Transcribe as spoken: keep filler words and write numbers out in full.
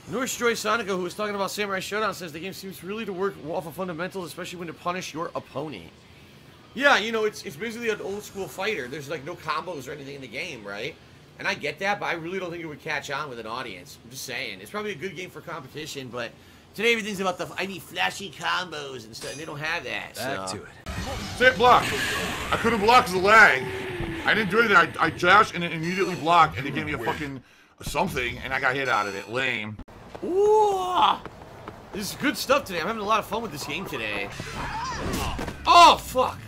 Norse Joy Sonica, who was talking about Samurai Showdown, says the game seems really to work off of fundamentals, especially when to punish your opponent. Yeah, you know, it's it's basically an old school fighter. There's like no combos or anything in the game, right? And I get that, but I really don't think it would catch on with an audience. I'm just saying. It's probably a good game for competition, but today everything's about the, I need flashy combos and stuff, and they don't have that. Back so. to it. Say block. I couldn't block because of lag. I didn't do anything. I, I dashed and it immediately blocked, and it gave me a fucking something, and I got hit out of it. Lame. Ooh! This is good stuff today. I'm having a lot of fun with this game today. Oh, fuck!